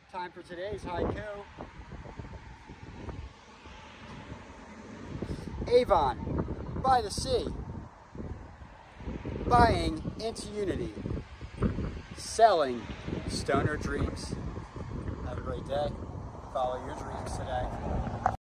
Time for today's HighKu. Avon, by the sea. Buying into unity. Selling stoner dreams. Have a great day. Follow your dreams today.